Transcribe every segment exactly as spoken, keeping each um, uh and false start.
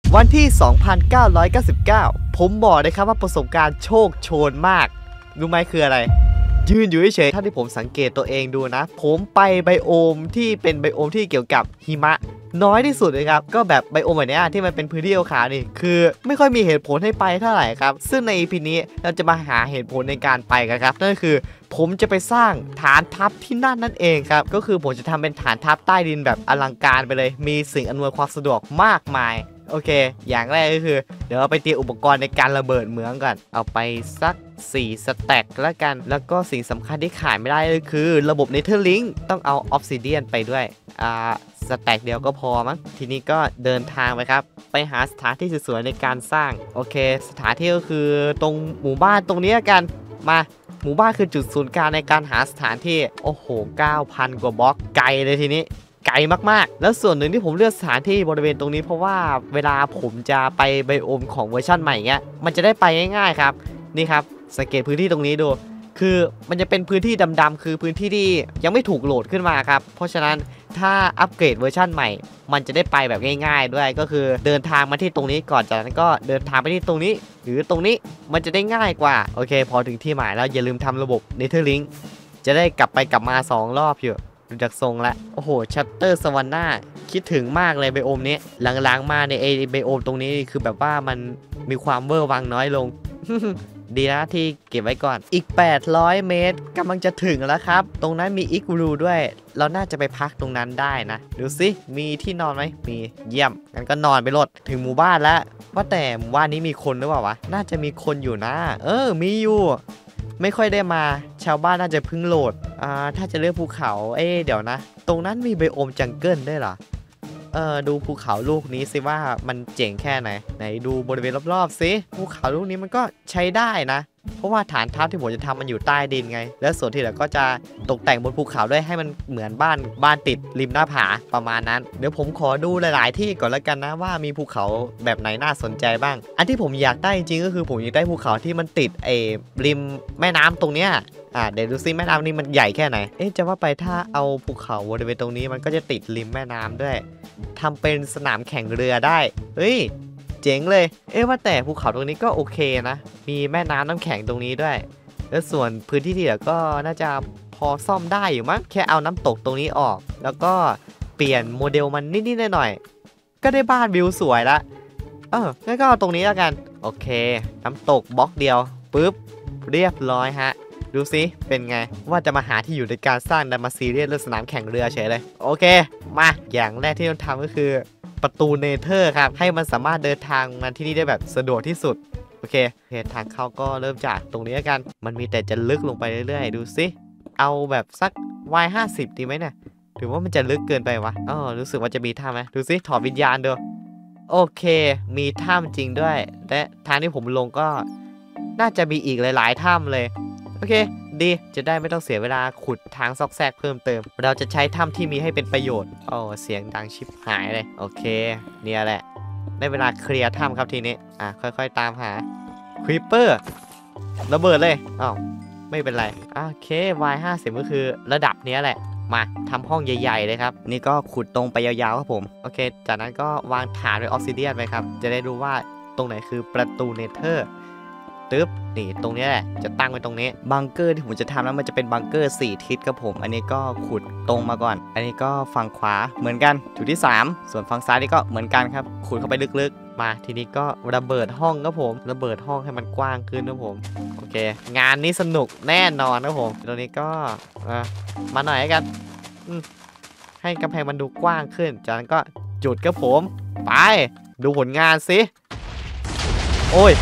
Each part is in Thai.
วันที่ สองพันเก้าร้อยเก้าสิบเก้า ผมบอกเลยครับว่าประสบการณ์โชคโชนมากรู้ไหมคืออะไรยืนอยู่เฉยๆเท่าที่ผมสังเกตตัวเองดูนะผมไปไบโอมที่เป็นไบโอมที่เกี่ยวกับหิมะน้อยที่สุดเลยครับก็แบบไบโอมแบบนี้ที่มันเป็นพื้นที่ขาวๆนี่คือไม่ค่อยมีเหตุผลให้ไปเท่าไหร่ครับซึ่งใน อี พี นี้เราจะมาหาเหตุผลในการไปกันครับนั่นก็คือผมจะไปสร้างฐานทัพที่นั่นนั่นเองครับก็คือผมจะทำเป็นฐานทัพใต้ดินแบบอลังการไปเลยมีสิ่งอำนวยความสะดวกมากมายโอเคอย่างแรกก็คือเดี๋ยวเราไปเตรียมอุปกรณ์ในการระเบิดเมืองก่อนเอาไปสักสี่สแต็กแล้วกันแล้วก็สิ่งสำคัญที่ขาดไม่ได้ก็คือระบบ Netherlink ต้องเอาออฟซิเดียนไปด้วยอ่าสแต็กเดียวก็พอมั้งทีนี้ก็เดินทางไปครับไปหาสถานที่สวยๆในการสร้างโอเคสถานที่ก็คือตรงหมู่บ้านตรงนี้กันมาหมู่บ้านคือจุดศูนย์กลางในการหาสถานที่โอ้โห เก้าพัน กว่าบล็อกไกลเลยทีนี้ไกลมากๆแล้วส่วนหนึ่งที่ผมเลือกสถานที่บริเวณตรงนี้เพราะว่าเวลาผมจะไปไบโอมของเวอร์ชันใหม่เงี้ยมันจะได้ไปง่ายๆครับนี่ครับสังเกตพื้นที่ตรงนี้ดูคือมันจะเป็นพื้นที่ดำๆคือพื้นที่ที่ยังไม่ถูกโหลดขึ้นมาครับเพราะฉะนั้นถ้าอัปเกรดเวอร์ชันใหม่มันจะได้ไปแบบง่ายๆด้วยก็คือเดินทางมาที่ตรงนี้ก่อนจากนั้นก็เดินทางไปที่ตรงนี้หรือตรงนี้มันจะได้ง่ายกว่าโอเคพอถึงที่หมายแล้วอย่าลืมทำระบบ Netherlink จะได้กลับไปกลับมาสองรอบอยู่ดูจากทรงแล้วโอ้โหชัตเตอร์สวรรค์หน้าคิดถึงมากเลยไบโอมนี้หลังๆมาในไอไบโอมตรงนี้คือแบบว่ามันมีความเวอร์วังน้อยลง ดีนะที่เก็บไว้ก่อนอีกแปดร้อยเมตรกำลังจะถึงแล้วครับตรงนั้นมีอิกรูด้วยเราน่าจะไปพักตรงนั้นได้นะดูสิมีที่นอนไหมมีเยี่ยมงั้นก็นอนไปรถถึงหมู่บ้านแล้วว่าแต่หมู่บ้านนี้มีคนหรือเปล่าวะน่าจะมีคนอยู่นะเออมีอยู่ไม่ค่อยได้มาชาวบ้านน่าจะเพิ่งโหลดอ่าถ้าจะเลือกภูเขาเอ๊เดี๋ยวนะตรงนั้นมีไบโอมจังเกิลด้วยเหรอเออดูภูเขาลูกนี้สิว่ามันเจ๋งแค่ไหนไหนดูบริเวณรอบๆสิภูเขาลูกนี้มันก็ใช้ได้นะเพราะว่าฐานทัพที่ผมจะทำมันอยู่ใต้ดินไงแล้วส่วนที่เหลือก็จะตกแต่งบนภูเขาด้วยให้มันเหมือนบ้านบ้านติดริมหน้าผาประมาณนั้นเดี๋ยวผมขอดูหลายๆที่ก่อนแล้วกันนะว่ามีภูเขาแบบไหนน่าสนใจบ้างอันที่ผมอยากได้จริงๆก็คือผมอยากได้ภูเขาที่มันติดไอ้ริมแม่น้ำตรงเนี้ยอ่าเดี๋ยวดูซิแม่น้ำนี้มันใหญ่แค่ไหนเอ๊ะจะว่าไปถ้าเอาภูเขาบริเวณตรงนี้มันก็จะติดริมแม่น้ำด้วยทำเป็นสนามแข่งเรือได้เฮ้ยเจ๋งเลยเอ๊ะว่าแต่ภูเขาตรงนี้ก็โอเคนะมีแม่น้ำน้ำแข็งตรงนี้ด้วยแล้วส่วนพื้นที่ที่เหลือก็น่าจะพอซ่อมได้อยู่มั้งแค่เอาน้ำตกตรงนี้ออกแล้วก็เปลี่ยนโมเดลมันนิดๆหน่อยๆก็ได้บ้านวิวสวยละเอองั้นก็เอาตรงนี้แล้วกันโอเคน้ำตกบล็อกเดียวปุ๊บเรียบร้อยฮะดูสิเป็นไงว่าจะมาหาที่อยู่ในการสร้างดันมาซีเรียสเรื่องสนามแข่งเรือเฉยเลยโอเคมาอย่างแรกที่ต้องทำก็คือประตูเนเธอร์ครับให้มันสามารถเดินทางมาที่นี่ได้แบบสะดวกที่สุดโอเคเหตุทางเข้าก็เริ่มจากตรงนี้กันมันมีแต่จะลึกลงไปเรื่อยๆดูสิเอาแบบสัก วาย ห้าสิบ ดีไหมเนี่ยถือว่ามันจะลึกเกินไปวะอ๋อรู้สึกว่าจะมีถ้ำไหมดูสิถอดวิญญาณดูโอเคมีถ้ำจริงด้วยและทางที่ผมลงก็น่าจะมีอีกหลายๆถ้ำเลยโอเคดีจะได้ไม่ต้องเสียเวลาขุดทางซอกแซกเพิ่มเติมเราจะใช้ถ้ำที่มีให้เป็นประโยชน์โอ้เสียงดังชิบหายเลยโอเคเนี่ยแหละได้เวลาเคลียร์ถ้ำครับทีนี้อ่ะค่อยๆตามหาครีปเปอร์ระเบิดเลยอ้าวไม่เป็นไรโอเค วาย ห้าสิบ ก็คือระดับนี้แหละมาทำห้องใหญ่ๆเลยครับนี่ก็ขุดตรงไปยาวๆครับผมโอเคจากนั้นก็วางฐานด้วยออฟซิเดียนไปครับจะได้รู้ว่าตรงไหนคือประตูเนเธอร์ตึ๊บนี่ตรงนี้แหละจะตั้งไว้ตรงนี้บังเกอร์ที่ผมจะทำแล้วมันจะเป็นบังเกอร์สี่ทิศครับผมอันนี้ก็ขุดตรงมาก่อนอันนี้ก็ฝั่งขวาเหมือนกันจุดที่สามส่วนฝั่งซ้ายนี่ก็เหมือนกันครับขุดเข้าไปลึกๆมาทีนี้ก็ระเบิดห้องครับผมระเบิดห้องให้มันกว้างขึ้นครับผมโอเคงานนี้สนุกแน่นอนครับผมตรงนี้ก็มาหน่อยกันให้กำแพงมันดูกว้างขึ้นจากนั้นก็จุดครับผมไปดูผลงานสิโอ้ย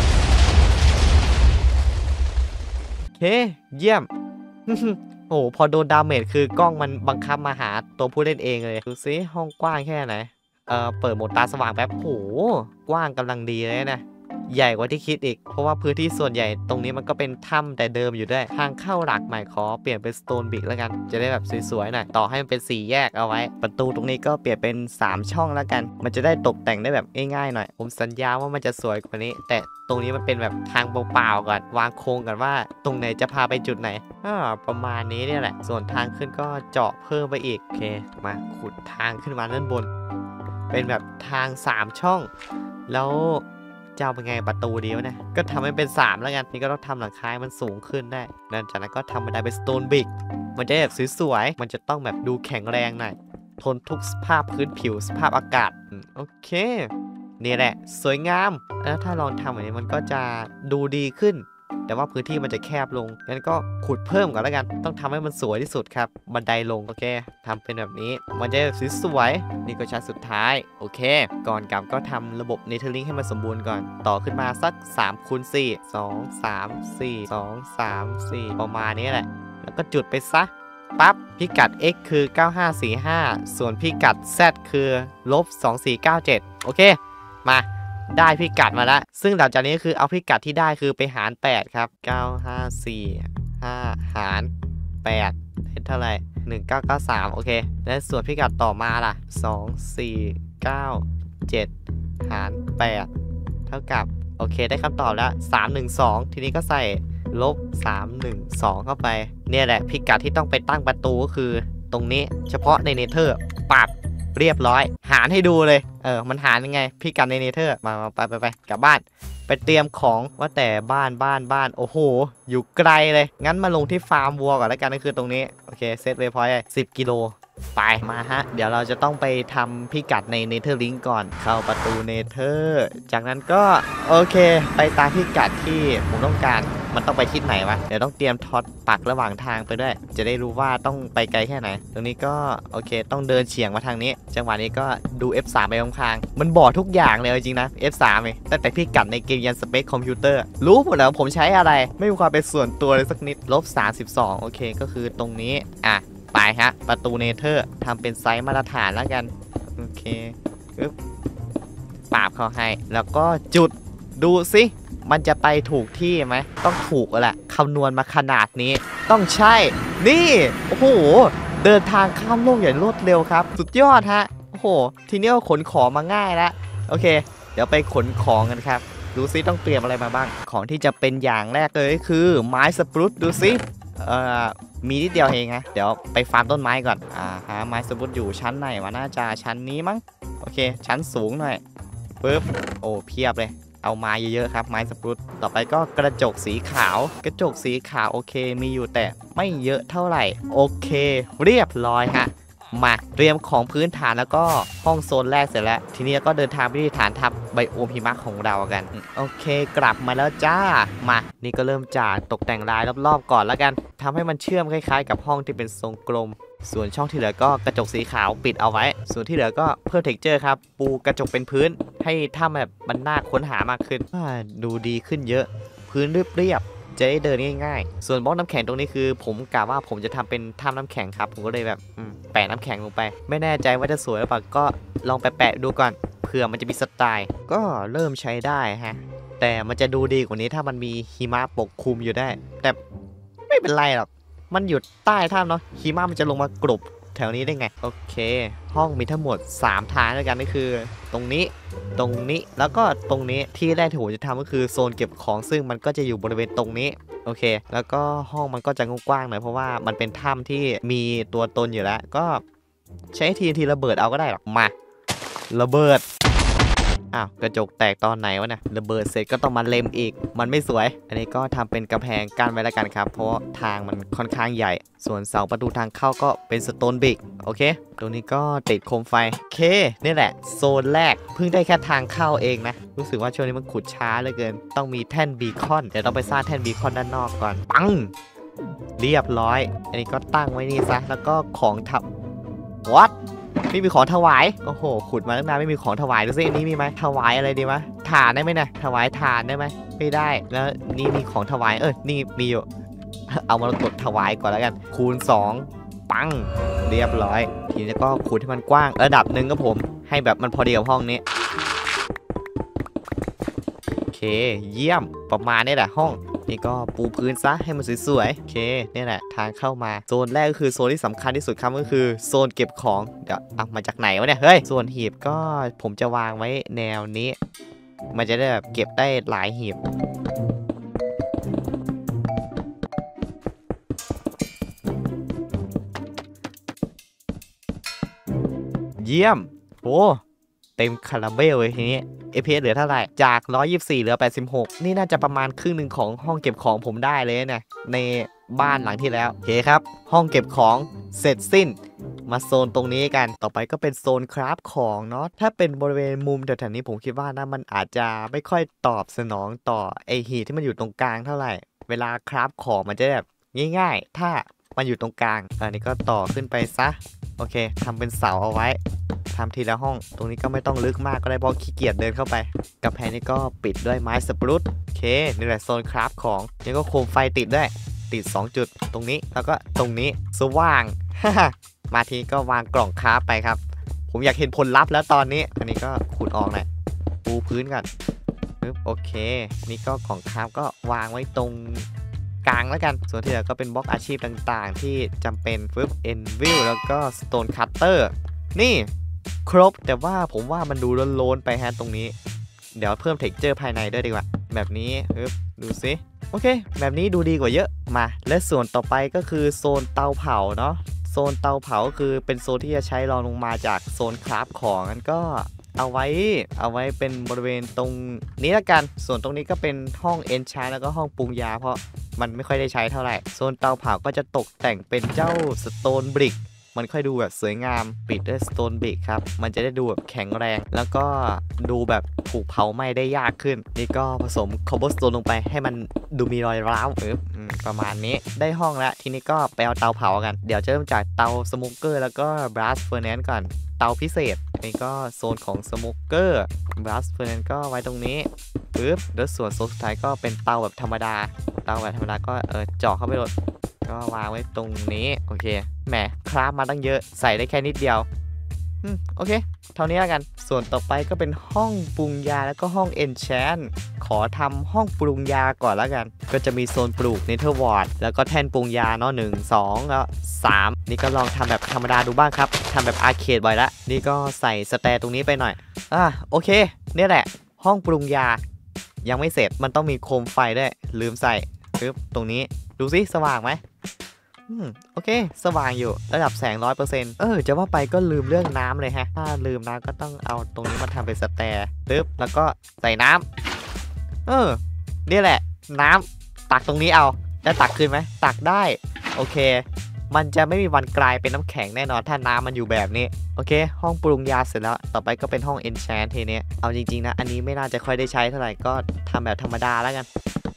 โอเคเยี่ยม โอ้พอโดนดาเมจคือกล้องมันบังคับมาหาตัวผู้เล่นเองเลยดูซิห้องกว้างแค่ไหนเอ่อเปิดโหมดตาสว่างแป๊บโหกว้างกำลังดีเลยนะใหญ่กว่าที่คิดอีกเพราะว่าพื้นที่ส่วนใหญ่ตรงนี้มันก็เป็นถ้ำแต่เดิมอยู่ด้วยทางเข้าหลักใหม่ขอเปลี่ยนเป็นสโตนบิกแล้วกันจะได้แบบสวยๆหน่อยต่อให้มันเป็นสี่แยกเอาไว้ประตูตรงนี้ก็เปลี่ยนเป็นสามช่องแล้วกันมันจะได้ตกแต่งได้แบบง่ายๆหน่อยผมสัญญาว่ามันจะสวยกว่านี้แต่ตรงนี้มันเป็นแบบทางเปล่าๆก่อนวางโครงกันว่าตรงไหนจะพาไปจุดไหนอ่าประมาณนี้เนี่ยแหละส่วนทางขึ้นก็เจาะเพิ่มไปอีกโอเคมาขุดทางขึ้นมาด้านบนเป็นแบบทางสามช่องแล้วจะเอาเป็นไงประตูเดียวนะก็ทำให้เป็นสามแล้วกันนี่ก็ต้องทำหลังคามันสูงขึ้นได้หลังจากนั้นก็ทำบันไดเป็นสโตนบิ๊กมันจะแบบสวยๆมันจะต้องแบบดูแข็งแรงหน่อยทนทุกสภาพพื้นผิวสภาพอากาศโอเคนี่แหละสวยงามแล้วถ้าลองทำแบบนี้มันก็จะดูดีขึ้นแต่ว่าพื้นที่มันจะแคบลงงั้นก็ขุดเพิ่มก่อนแล้วกันต้องทำให้มันสวยที่สุดครับบันไดลงโอเคทำเป็นแบบนี้มันจะสวยๆนี่ก็ชั้นสุดท้ายโอเคก่อนกลับก็ทำระบบเนเธอร์ลิงค์ให้มันสมบูรณ์ก่อนต่อขึ้นมาสักสามคูณสี่ สอง สาม สี่ สอง สาม สี่ประมาณนี้แหละแล้วก็จุดไปซะปั๊บพิกัด x คือเก้าห้าสี่ห้าส่วนพิกัด z คือลบสองสี่เก้าเจ็ดโอเคมาได้พิกัดมาแล้วซึ่งหลังจากนี้คือเอาพิกัดที่ได้คือไปหารแปดครับเก้าห้าสี่ห้าหารแปดได้เท่าไหร่หนึ่งเก้าเก้าสามโอเคและส่วนพิกัดต่อมาล่ะสอง สี่ เก้า เจ็ดหารแปดเท่ากับโอเคได้คำตอบแล้วสามหนึ่งสองทีนี้ก็ใส่ลบสามหนึ่งสองเข้าไปเนี่ยแหละพิกัดที่ต้องไปตั้งประตูก็คือตรงนี้เฉพาะในเนเธอร์ปับเรียบร้อยหารให้ดูเลยเออมันหารยังไงพิกัดในเนเธอร์มามาไปไปไปกลับบ้านไปเตรียมของว่าแต่บ้านบ้านบ้านโอ้โหอยู่ไกลเลยงั้นมาลงที่ฟาร์มวัวก่อนแล้วกันก็คือตรงนี้โอเคเซตเวย์พอยต์สิบกิโลไปมาฮะเดี๋ยวเราจะต้องไปทำพิกัดในเนเธอร์ลิงก์ก่อนเข้าประตูเนเธอร์จากนั้นก็โอเคไปตามพิกัดที่ผมต้องการมันต้องไปทิศไหนวะเดี๋ยวต้องเตรียมท็อตปักระหว่างทางไปด้วยจะได้รู้ว่าต้องไปไกลแค่ไหนตรงนี้ก็โอเคต้องเดินเฉียงมาทางนี้จังหวะนี้ก็ดู เอฟ สาม ไปข้างๆมันบอกทุกอย่างเลยจริงนะ เอฟ สาม เองตั้งแต่พิกัดในเกมยันสเปคคอมพิวเตอร์รู้หมดแล้วผมใช้อะไรไม่มีความเป็นส่วนตัวเลยสักนิดลบสามสิบสองโอเคก็คือตรงนี้อ่ะไปฮะประตูเนเธอร์ทำเป็นไซส์มาตรฐานแล้วกันโอเคปึ๊บปาบเข้าให้แล้วก็จุดดูสิมันจะไปถูกที่ไหมต้องถูกแหละคำนวณมาขนาดนี้ต้องใช่นี่โอ้โหเดินทางข้ามโลกอย่างรวดเร็วครับสุดยอดฮะโอ้โหทีนี้ก็ขนของมาง่ายแล้วโอเคเดี๋ยวไปขนของกันครับดูซิต้องเตรียมอะไรมาบ้างของที่จะเป็นอย่างแรกเลยคือไม้สปรูตดูซิเอ่อมีนิดเดียวเองนะเดี๋ยวไปฟาร์มต้นไม้ก่อนอ่าฮะไม้สปรูตอยู่ชั้นไหนวะน่าจะชั้นนี้มั้งโอเคชั้นสูงหน่อยปึ๊บโอ้เพียบเลยเอาไม้เยอะๆครับไม้สปรูตต่อไปก็กระจกสีขาวกระจกสีขาวโอเคมีอยู่แต่ไม่เยอะเท่าไหร่โอเคเรียบร้อยฮะมาเตรียมของพื้นฐานแล้วก็ห้องโซนแรกเสร็จแล้วทีนี้ก็เดินทางไปที่ฐานทัพไบโอมหิมะของเรากันโอเคกลับมาแล้วจ้ามานี่ก็เริ่มจากตกแต่งลายรอบๆก่อนแล้วกันทำให้มันเชื่อมคล้ายๆกับห้องที่เป็นทรงกลมส่วนช่องที่เหลือก็กระจกสีขาวปิดเอาไว้ส่วนที่เหลือก็เพิ่มเท็กเจอร์ครับปูกระจกเป็นพื้นให้ถ้าแบบมันน่าค้นหามากขึ้นดูดีขึ้นเยอะพื้นเรียบๆจะได้เดินง่ายๆส่วนบล็อกน้ำแข็งตรงนี้คือผมกะว่าผมจะทำเป็นถ้ำน้ำแข็งครับผมก็เลยแบบแปะน้ำแข็งลงไปไม่แน่ใจว่าจะสวยหรือเปล่าก็ลองไปแปะดูก่อนเผื่อมันจะมีสไตล์ก็เริ่มใช้ได้ฮะแต่มันจะดูดีกว่านี้ถ้ามันมีหิมะปกคลุมอยู่ได้แต่ไม่เป็นไรหรอกมันอยู่ใต้ถ้ำเนาะหิมะมันจะลงมากรบแถวนี้ได้ไงโอเคห้องมีทั้งหมดสามทางด้วยกันก็คือตรงนี้ตรงนี้แล้วก็ตรงนี้ที่แรกที่ผมจะทำก็คือโซนเก็บของซึ่งมันก็จะอยู่บริเวณตรงนี้โอเคแล้วก็ห้องมันก็จะกว้างๆหน่อยเพราะว่ามันเป็นถ้ำที่มีตัวตนอยู่แล้วก็ใช้ทีทีระเบิดเอาก็ได้หรอกมาระเบิดอ้าวกระจกแตกตอนไหนวะเนี่ยระเบิดเสร็จก็ต้องมาเล็มอีกมันไม่สวยอันนี้ก็ทำเป็นกำแพงกั้นไว้แล้วกันครับเพราะทางมันค่อนข้างใหญ่ส่วนเสาประตูทางเข้าก็เป็นสโตนบิ๊กโอเคตรงนี้ก็ติดโคมไฟโอเคนี่แหละโซนแรกเพิ่งได้แค่ทางเข้าเองนะรู้สึกว่าช่วงนี้มันขุดช้าเหลือเกินต้องมีแท่นบีคอนเดี๋ยวต้องไปสร้างแท่นบีคอนด้านนอกก่อนปังเรียบร้อยอันนี้ก็ตั้งไว้นี่ซะแล้วก็ของทับวัดไม่มีของถวายโอ้โหขุดมาตั้งนานไม่มีของถวายดูสินี่มีไหมถวายอะไรดีวะถ่านได้ไหมนะถวายถ่านได้ไหมไม่ได้แล้วนี่มีของถวายเออนี่มีอยู่ เอามากดถวายก่อนแล้วกันคูณสองปังเรียบร้อยทีนี้ก็ขุดให้มันกว้างระดับหนึ่งก็ผมให้แบบมันพอดีกับห้องนี้โอเคเยี่ยมประมาณนี้แหละห้องนี่ก็ปูพื้นซะให้มันสวยๆโอเคนี่แหละทางเข้ามาโซนแรกก็คือโซนที่สำคัญที่สุดครับก็คือโซนเก็บของเดี๋ยวเอามาจากไหนวะเนี่ยเฮ้ยส่วนหีบก็ผมจะวางไว้แนวนี้มันจะได้แบบเก็บได้หลายหีบเยี่ยมโอ้เต็มคาราเบลเลยทีนี้เอ พี เอส เหลือเท่าไหร่จากหนึ่งร้อยยี่สิบสี่เหลือแปดสิบหกนี่น่าจะประมาณครึ่งหนึ่งของห้องเก็บของผมได้เลยนะในบ้านหลังที่แล้วโอเคครับห้องเก็บของเสร็จสิ้นมาโซนตรงนี้กันต่อไปก็เป็นโซนคราฟของเนาะถ้าเป็นบริเวณมุมแถวๆนี้ผมคิดว่านะมันอาจจะไม่ค่อยตอบสนองต่อไอหีที่มันอยู่ตรงกลางเท่าไหร่เวลาคราฟของมันจะแบบง่ายๆถ้ามันอยู่ตรงกลางอันนี้ก็ต่อขึ้นไปซะโอเคทำเป็นเสาเอาไว้ทำทีละห้องตรงนี้ก็ไม่ต้องลึกมากก็ได้เพราะขี้เกียจเดินเข้าไปกำแพงนี้ก็ปิดด้วยไม้สปรูตโอเคนี่แหละโซนคราฟของนี่ก็โคมไฟติดด้วยติดสองจุดตรงนี้แล้วก็ตรงนี้สว่าง มาทีก็วางกล่องคราฟไปครับผมอยากเห็นผลลัพธ์แล้วตอนนี้อันนี้ก็ขุดออกหน่อยปูพื้นก่อนปึ๊บโอเคนี่ก็กล่องคราฟก็วางไว้ตรงกลางแล้วกันส่วนที่เหลือก็เป็นบล็อกอาชีพต่างๆที่จำเป็นปึ๊บเอ็นวิลแล้วก็สโตนคัตเตอร์นี่ครบแต่ว่าผมว่ามันดูโล้นๆไปฮะตรงนี้เดี๋ยวเพิ่มเท็กเจอร์ภายในด้วยดีกว่าแบบนี้ปึ๊บดูสิโอเคแบบนี้ดูดีกว่าเยอะมาและส่วนต่อไปก็คือโซนเตาเผาเนาะโซนเตาเผาคือเป็นโซนที่จะใช้รองลงมาจากโซนคราฟของนั้นก็เอาไว้เอาไว้เป็นบริเวณตรงนี้ละกันส่วนตรงนี้ก็เป็นห้องเอนชาร์แล้วก็ห้องปรุงยาเพราะมันไม่ค่อยได้ใช้เท่าไหร่โซนเตาเผาก็จะตกแต่งเป็นเจ้าสโตนบริกมันค่อยดูแบบสวยงามปิดด้วยสโตนบริกครับมันจะได้ดูแบบแข็งแรงแล้วก็ดูแบบถูกเผาไหม้ได้ยากขึ้นนี่ก็ผสมคอมโบสโตนลงไปให้มันดูมีรอยร้าวปึ๊บประมาณนี้ได้ห้องแล้วทีนี้ก็ไปเอาเตาเผากันเดี๋ยวจะเริ่มจากเตาสโมเกอร์แล้วก็บลัสเฟอร์แนนซ์ก่อนเตาพิเศษนี่ก็โซนของสโมเกอร์บลัสเฟอร์แนนซ์ก็ไว้ตรงนี้ปึ๊บแล้วส่วนโซนสุดท้ายก็เป็นเตาแบบธรรมดาเตาแบบธรรมดาก็เออเจาะเข้าไปเลยก็วางไว้ตรงนี้โอเคแหมคราฟมาตั้งเยอะใส่ได้แค่นิดเดียวอืมโอเคเท่านี้แล้วกันส่วนต่อไปก็เป็นห้องปรุงยาแล้วก็ห้องเอนแชนขอทำห้องปรุงยาก่อนแล้วกันก็จะมีโซนปลูกเนเธอร์วอร์ดแล้วก็แท่นปรุงยาเนาะหนึ่งสองแล้วสามนี่ก็ลองทำแบบธรรมดาดูบ้างครับทำแบบอาร์เคดบ่อยละนี่ก็ใส่สแตร์ตรงนี้ไปหน่อยอ่ะโอเคนี่แหละห้องปรุงยายังไม่เสร็จมันต้องมีโคมไฟด้วยลืมใส่ปึ๊บตรงนี้ดูสิสว่างไหมอืมโอเคสว่างอยู่ระดับแสง ร้อยเปอร์เซ็นต์ เออจะว่าไปก็ลืมเรื่องน้ำเลยฮะถ้าลืมน้ำก็ต้องเอาตรงนี้มาทำเป็นสแตร์ปึ๊บแล้วก็ใส่น้ำเออนี่แหละน้ำตักตรงนี้เอาจะตักขึ้นไหมตักได้โอเคมันจะไม่มีวันกลายเป็นน้ำแข็งแน่นอนถ้าน้ำมันอยู่แบบนี้โอเคห้องปรุงยาเสร็จแล้วต่อไปก็เป็นห้องเอนแชนทีนี้เอาจริงๆนะอันนี้ไม่น่าจะค่อยได้ใช้เท่าไหร่ก็ทำแบบธรรมดาแล้วกัน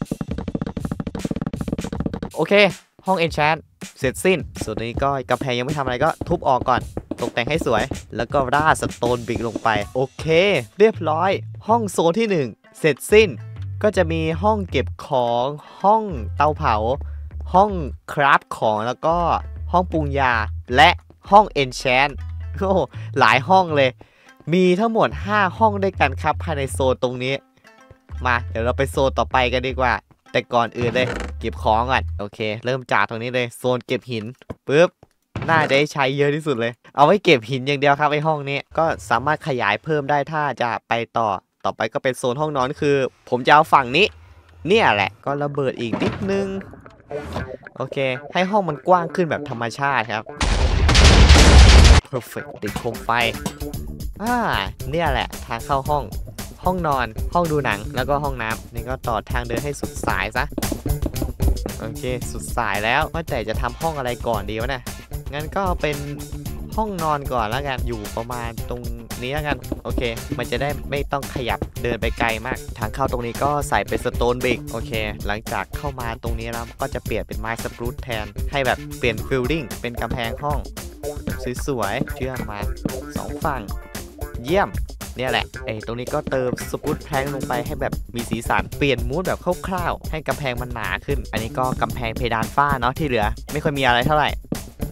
โอเคห้องเอนแชนเสร็จสิ้นส่วนนี้ก็กำแพงยังไม่ทำอะไรก็ทุบออกก่อนตกแต่งให้สวยแล้วก็ราดสโตนบริกลงไปโอเคเรียบร้อยห้องโซนที่หนึ่งเสร็จสิ้นก็จะมีห้องเก็บของห้องเตาเผาห้องคราฟของแล้วก็ห้องปรุงยาและห้องเอนแชนโอ้หลายห้องเลยมีทั้งหมดห้าห้องด้วยกันครับภายในโซนตรงนี้มาเดี๋ยวเราไปโซนต่อไปกันดีกว่าแต่ก่อนอื่นเลยเก็บของก่อนโอเคเริ่มจากตรงนี้เลยโซนเก็บหินปึ๊บน่าจะใช้เยอะที่สุดเลยเอาไว้เก็บหินอย่างเดียวครับไอห้องนี้ก็สามารถขยายเพิ่มได้ถ้าจะไปต่อต่อไปก็เป็นโซนห้องนอนคือผมจะเอาฝั่งนี้เนี่ยแหละก็ระเบิดอีกนิดนึงโอเคให้ห้องมันกว้างขึ้นแบบธรรมชาติครับ perfect ติดโคมไฟอ่าเนี่ยแหละทางเข้าห้องห้องนอนห้องดูหนังแล้วก็ห้องน้ำนี่ก็ต่อทางเดินให้สุดสายซะโอเคสุดสายแล้วว่าแต่จะทำห้องอะไรก่อนดีวะเนี่ยงั้นก็เป็นห้องนอนก่อนแล้วกันอยู่ประมาณตรงนี้แล้วกันโอเคมันจะได้ไม่ต้องขยับเดินไปไกลมากทางเข้าตรงนี้ก็ใส่เป็นสโตนบริกโอเคหลังจากเข้ามาตรงนี้แล้วก็จะเปลี่ยนเป็นไม้สปรูตแทนให้แบบเปลี่ยนฟิลลิ่งเป็นกำแพงห้องสวยๆเชื่อมมาสองฝั่งเยี่ยมเนี่ยแหละไอ้ตรงนี้ก็เติมสปรูตแพงลงไปให้แบบมีสีสันเปลี่ยนมูดแบบคร่าวๆให้กำแพงมันหนาขึ้นอันนี้ก็กำแพงเพดานฝ้าเนาะที่เหลือไม่ค่อยมีอะไรเท่าไหร่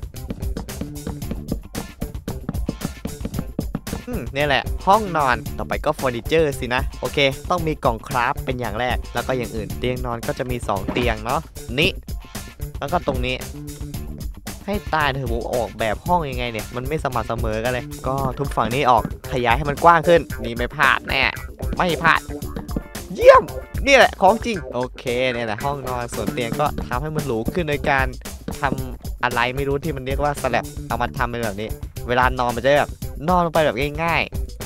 อืมนี่แหละห้องนอนต่อไปก็เฟอร์นิเจอร์สินะโอเคต้องมีกล่องคราฟเป็นอย่างแรกแล้วก็อย่างอื่นเตียงนอนก็จะมีสองเตียงเนาะนี่แล้วก็ตรงนี้ให้ตายเถอะผมออกแบบห้องยังไงเนี่ยมันไม่สม่ำเสมอกันเลยก็ทุบฝั่งนี้ออกขยายให้มันกว้างขึ้นนี่ไม่พลาดแน่ไม่พลาดเยี่ยมนี่แหละของจริงโอเคเนี่ยแหละห้องนอนส่วนเตียงก็ทำให้มันหรูขึ้นโดยการทำอะไรไม่รู้ที่มันเรียกว่าสแลบเอามาทำเป็นแบบนี้เวลานอนมันจะแบบนอนลงไปแบบง่าย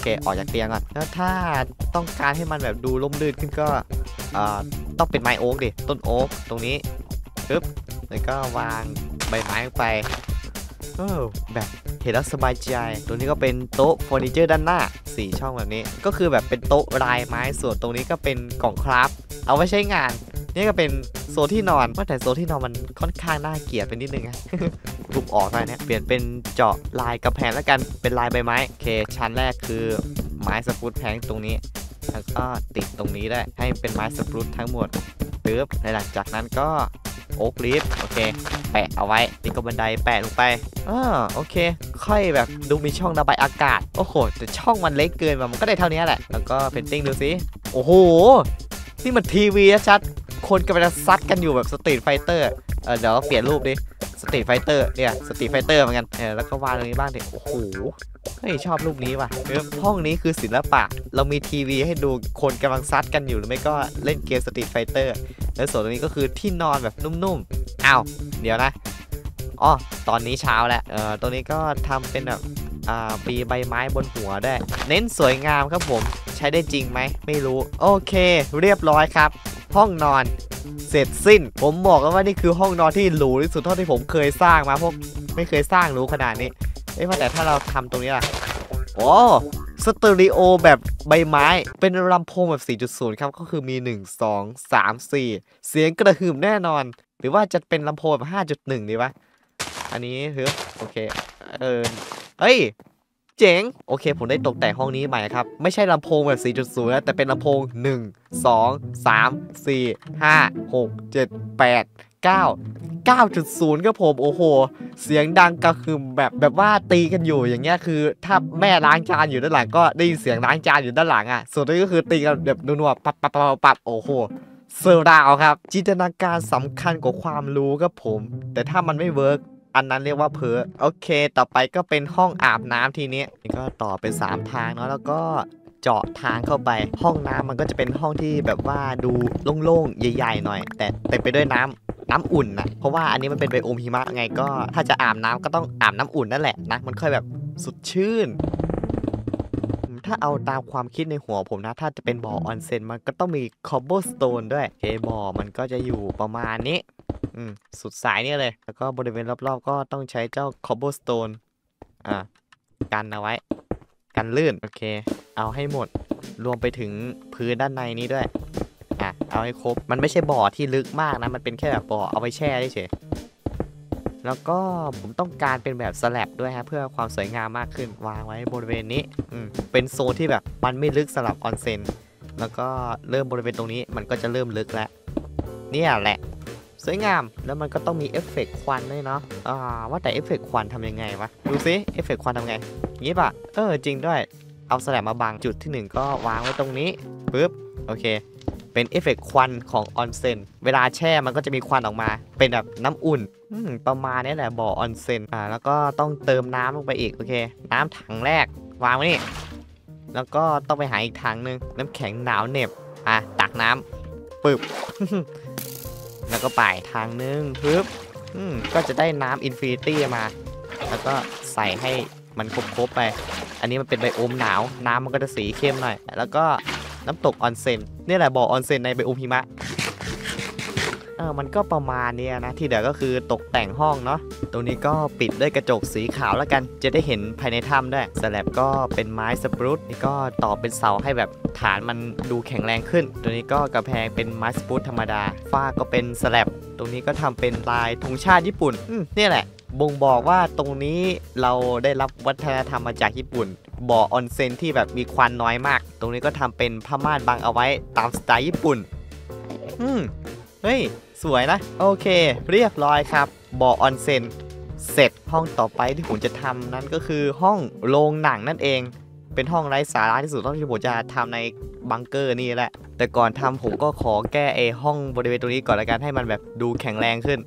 เคออกจากเตียงก่อนแล้วถ้าต้องการให้มันแบบดูร่มรื่นขึ้นก็ต้องเป็นไม้โอ๊กดิต้นโอ๊กตรงนี้ปึ๊บแล้วก็วางใบไม้ลงไปเออแบบเห็นแล้วสบายใจตรงนี้ก็เป็นโต๊ะเฟอร์นิเจอร์ด้านหน้าสี่ช่องแบบนี้ก็คือแบบเป็นโต๊ะลายไม้ส่วนตรงนี้ก็เป็นกล่องคราฟเอาไว้ใช้งานนี่ก็เป็นโซนที่นอนว่าแต่โซนที่นอนมันค่อนข้างน่าเกลียดไปนิดนึงนะ ทุบออกไปเนี่ยเปลี่ยนเป็นเจาะลายกระแพงแล้วกันเป็นลายใบไม้โอเคชั้นแรกคือไม้สปรูตแพงตรงนี้แล้วก็ติดตรงนี้ได้ให้เป็นไม้สปรูตทั้งหมดปึ๊บหลังจากนั้นก็โอ๊กลีฟโอเคแปะเอาไว้นี่ก็บันไดแปะลงไปอ่าโอเคค่อยแบบดูมีช่องระบายอากาศโอ้โหแต่ช่องมันเล็กเกินมันก็ได้เท่านี้แหละแล้วก็เพนติ้งดูสิโอ้โหนี่มันทีวีชัดคนกำลังซัดกันอยู่แบบสตรีทไฟเตอร์เออเดี๋ยวเปลี่ยนรูปดิสตรีทไฟเตอร์เนี่ยสตรีทไฟเตอร์เหมือนกันเออแล้วก็วางตรงนี้บ้างดิโอ้โหเฮ้ยชอบรูปนี้ว่ะห้องนี้คือศิลปะเรามีทีวีให้ดูคนกำลังซัดกันอยู่หรือไม่ก็เล่นเกมสตรีทไฟเตอร์แล้วส่วนตรงนี้ก็คือที่นอนแบบนุ่มๆอ้าวเดี๋ยวนะอ๋อตอนนี้เช้าแล้วเออตรงนี้ก็ทำเป็นแบบอ่าปีใบไม้บนหัวได้เน้นสวยงามครับผมใช้ได้จริงไหมไม่รู้โอเคเรียบร้อยครับห้องนอนเสร็จสิ้นผมบอกแล้วว่านี่คือห้องนอนที่หรูที่สุดเท่าที่ผมเคยสร้างมาพวกไม่เคยสร้างหรูขนาดนี้เอ้ยว่าแต่ถ้าเราทำตรงนี้ล่ะโอ้สเตอริโอแบบใบไม้เป็นลำโพงแบบ สี่จุดศูนย์ ครับก็คือมีหนึ่ง สอง สาม สี่เสียงกระหึ่มแน่นอนหรือว่าจะเป็นลำโพงแบบ ห้าจุดหนึ่ง ดีวะอันนี้คือโอเคเออเฮ้ยเจ๋งโอเคผมได้ตกแต่งห้องนี้ใหม่ครับไม่ใช่ลำโพงแบบ สี่จุดศูนย์ นะแต่เป็นลำโพงหนึ่ง สอง สาม สี่ ห้า หก เจ็ด แปด เก้า เก้าจุดศูนย์ ครับผมโอ้โหเสียงดังกระหึ่มแบบแบบว่าตีกันอยู่อย่างเงี้ยคือถ้าแม่ล้างจานอยู่ด้านหลังก็ได้ยินเสียงล้างจานอยู่ด้านหลังอ่ะส่วนนี้ก็คือตีกันแบบนัวๆปับปับปับปับโอ้โหเซอร์ราวครับจินตนาการสำคัญกว่าความรู้ครับผมแต่ถ้ามันไม่เวิร์กอันนั้นเรียกว่าเพ้อโอเคต่อไปก็เป็นห้องอาบน้ำทีนี้นี่ก็ต่อเป็นสามทางเนาะแล้วก็เจาะทางเข้าไปห้องน้ำมันก็จะเป็นห้องที่แบบว่าดูโล่งๆใหญ่ๆหน่อยแต่เต็มไปด้วยน้ำน้ำอุ่นนะเพราะว่าอันนี้มันเป็นไบโอมหิมะไงก็ถ้าจะอาบน้ำก็ต้องอาบน้ำอุ่นนั่นแหละนะมันค่อยแบบสดชื่นถ้าเอาตามความคิดในหัวผมนะถ้าจะเป็นบ่อออนเซ็นมันก็ต้องมีคอบเบิลสโตนด้วยเอบ่อมันก็จะอยู่ประมาณนี้อืมสุดสายนี่เลยแล้วก็บริเวณรอบๆก็ต้องใช้เจ้าคอบเบิลสโตนอ่ากันเอาไว้กันลื่นโอเคเอาให้หมดรวมไปถึงพื้นด้านในนี้ด้วยอ่ะเอาให้ครบมันไม่ใช่บ่อที่ลึกมากนะมันเป็นแค่แบบบ่อเอาไว้แช่เฉยแล้วก็ผมต้องการเป็นแบบสแลบด้วยฮะเพื่อความสวยงามมากขึ้นวางไว้บริเวณนี้อืมเป็นโซนที่แบบมันไม่ลึกสำหรับออนเซ็นแล้วก็เริ่มบริเวณตรงนี้มันก็จะเริ่มลึกแล้วเนี่ยแหละสวยงามแล้วมันก็ต้องมีเอฟเฟกต์ควันด้วยเนาะอ่าว่าแต่เอฟเฟกต์ควันทำยังไงวะดูซิเอฟเฟกต์ควันทำไงงี้ป่ะเออจริงด้วยเอาสแลบมาบังจุดที่หนึ่งก็วางไว้ตรงนี้ปึ๊บโอเคเป็นเอฟเฟกต์ควันของออนเซ็นเวลาแช่มันก็จะมีควันออกมาเป็นแบบน้ำอุ่นประมาณนี้แหละบ่อออนเซ็นอ่าแล้วก็ต้องเติมน้ำลงไปอีกโอเคน้ำถังแรกวางไว้นี่แล้วก็ต้องไปหาอีกถังนึงน้ำแข็งหนาวเหน็บอ่ะตักน้ำปึ๊บ แล้วก็ไปทางนึงปึ๊บอืมก็จะได้น้ำอินฟินิตี้มาแล้วก็ใส่ให้มันครบๆไปอันนี้มันเป็นไบโอมหนาวน้ำมันก็จะสีเข้มหน่อยแล้วก็น้ำตกออนเซ็นนี่แหละบ่อออนเซ็นในไบโอมหิมะเออมันก็ประมาณนี้นะที่เหลือก็คือตกแต่งห้องเนาะตรงนี้ก็ปิดด้วยกระจกสีขาวแล้วกันจะได้เห็นภายในถ้ำด้วยสแลบก็เป็นไม้สปรูตนี่ก็ต่อเป็นเสาให้แบบฐานมันดูแข็งแรงขึ้นตัวนี้ก็กระแพงเป็นไม้สปรูตธรรมดาฝ้าก็เป็นสแลบตรงนี้ก็ทำเป็นลายธงชาติญี่ปุ่นนี่แหละบ่งบอกว่าตรงนี้เราได้รับวัฒนธรรมมาจากญี่ปุ่นบ่อออนเซ็นที่แบบมีควันน้อยมากตรงนี้ก็ทำเป็นผ้าม่านบังเอาไว้ตามสไตล์ญี่ปุ่นอืมเฮ้ยสวยนะโอเคเรียบร้อยครับบ่อออนเซ็นเสร็จห้องต่อไปที่ผมจะทำนั้นก็คือห้องโรงหนังนั่นเองเป็นห้องไร้สาระที่สุดเท่าที่ผมจะทำในบังเกอร์นี่แหละแต่ก่อนทำผมก็ขอแก้ไอห้องบริเวณตรงนี้ก่อนละกันให้มันแบบดูแข็งแรงขึ้น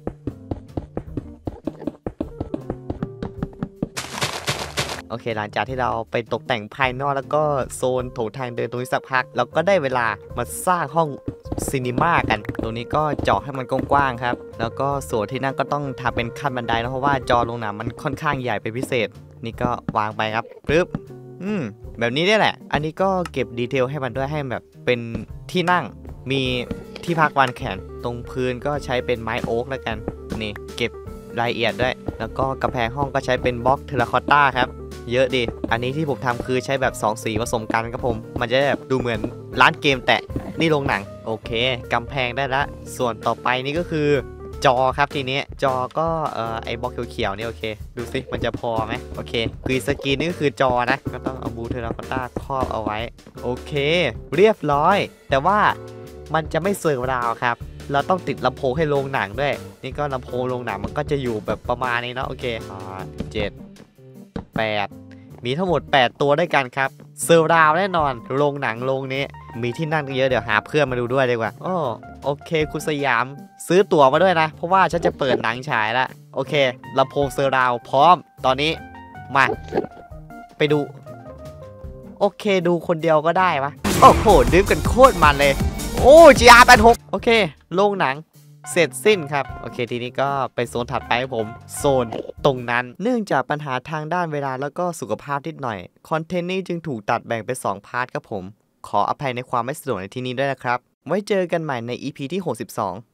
โอเคหลังจากที่เราไปตกแต่งภายนอกแล้วก็โซนโถงทางเดินตรงนี้สักพักเราก็ได้เวลามาสร้างห้องซีนีมากันตรงนี้ก็เจาะให้มันกว้างๆครับแล้วก็ส่วนที่นั่งก็ต้องทำเป็นขั้นบันไดนะเพราะว่าจอโรงหนังมันค่อนข้างใหญ่เป็นพิเศษนี่ก็วางไปครับปึ๊บอืมแบบนี้ได้แหละ อันนี้ก็เก็บดีเทลให้มันด้วยให้แบบเป็นที่นั่งมีที่พักวางแขนตรงพื้นก็ใช้เป็นไม้โอ๊กแล้วกันนี่เก็บรายละเอียดด้วยแล้วก็กำแพงห้องก็ใช้เป็นบล็อกเทราคอตต้าครับเยอะดีอันนี้ที่ผมทำคือใช้แบบสองสีผสมกันครับผมมันจะแบบดูเหมือนร้านเกมแต่นี่โรงหนังโอเคกำแพงได้ละส่วนต่อไปนี่ก็คือจอครับทีนี้จอก็เอ่อไอ้บล็อกเขียวๆนี่โอเคดูสิมันจะพอไหมโอเคกรีนสกรีนนี่ก็คือจอนะก็ต้องเอาบูเทราคอตต้าครอบเอาไว้โอเคเรียบร้อยแต่ว่ามันจะไม่สวยราวครับเราต้องติดลำโพงให้โรงหนังด้วยนี่ก็ลำโพงโรงหนังมันก็จะอยู่แบบประมาณนี้เนาะโอเคอ่าเจ็ดแปดมีทั้งหมดแปดตัวด้วยกันครับเซอร์ราวแน่นอนโรงหนังโรงนี้มีที่นั่งเยอะเดี๋ยวหาเพื่อนมาดูด้วยดีกว่าโอ้โอเคคุณสยามซื้อตั๋วมาด้วยนะเพราะว่าฉันจะเปิดหนังฉายแล้วโอเคลำโพงเซอร์ราวพร้อมตอนนี้มาไปดูโอเคดูคนเดียวก็ได้ปะโอ้โหดื่มกันโคตรมันเลยโอ้ จี อาร์ แปดสิบหกโอเคโรงหนังเสร็จสิ้นครับโอเคทีนี้ก็ไปโซนถัดไปให้ผมโซนตรงนั้นเนื่องจากปัญหาทางด้านเวลาแล้วก็สุขภาพนิดหน่อยคอนเทนต์นี้จึงถูกตัดแบ่งเป็นสองพาร์ทครับผมขออภัยในความไม่สะดวกในที่นี้ด้วยนะครับไว้เจอกันใหม่ใน อี พี ที่หกสิบสอง